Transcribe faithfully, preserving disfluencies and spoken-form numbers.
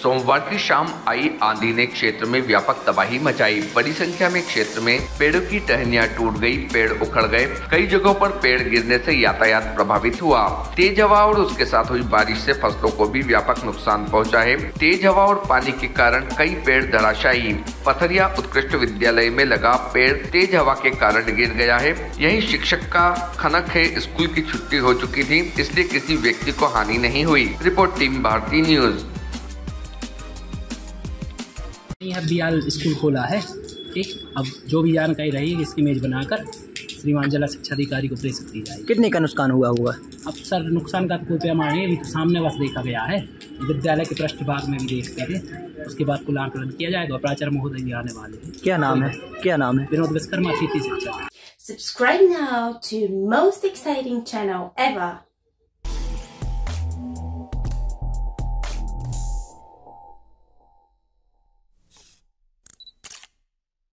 सोमवार की शाम आई आंधी ने क्षेत्र में व्यापक तबाही मचाई। बड़ी संख्या में क्षेत्र में पेड़ों की टहनियां टूट गई, पेड़ उखड़ गए। कई जगहों पर पेड़ गिरने से यातायात प्रभावित हुआ। तेज हवा और उसके साथ हुई बारिश से फसलों को भी व्यापक नुकसान पहुंचा है। तेज हवा और पानी के कारण कई पेड़ धराशायी। पथरिया उत्कृष्ट विद्यालय में लगा पेड़ तेज हवा के कारण गिर गया है। यही शिक्षक का खनक है। स्कूल की छुट्टी हो चुकी थी, इसलिए किसी व्यक्ति को हानि नहीं हुई। Report team Bharti news. यहाँ बियाल स्कूल खोला है, ठीक। अब जो भी जानकारी रहेगी इसकी इमेज बनाकर श्रीमान जिला शिक्षा अधिकारी को प्रेषित की जाएगी। कितने का नुकसान हुआ हुआ? अब सर नुकसान का कोई पैमाना नहीं, अभी तो सामने बस देखा गया है। विद्यालय के पृष्ठ भाग में भी देख कर उसके बाद कुल आकलन किया जाएगा। प्राचार्य महोदय भी आने वाले हैं। क्या नाम है? क्या नाम है? विनोद विश्वकर्मा, तृतीय शिक्षक। Subscribe now to most exciting channel ever.